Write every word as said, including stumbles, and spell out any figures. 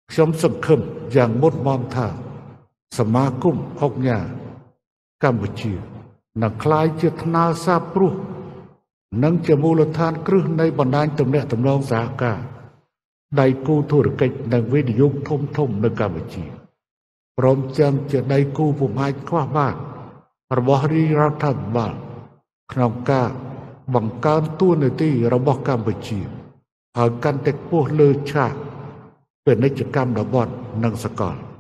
ខ្ញុំសង្ឃឹមយ៉ាងមុតមមថាសមាគមហុកញ៉ាកម្ពុជានឹងក្លាយជាថ្នាលសាបព្រោះនិងជាមូលដ្ឋានគ្រឹះនៃបណ្ដាញទំនាក់ទំនងសហការដៃគូធុរកិច្ចនិងវិនិយោគធំធំនៅកម្ពុជាព្រមទាំងជាដៃគូពុំអាចខ្វះបានរបស់រាជរដ្ឋាភិបាលក្នុងការបង្កើនតួនាទីរបស់កម្ពុជាឲ្យកាន់តែខ្ពស់លើឆាកពាណិជ្ជកម្មតំបន់និងសកល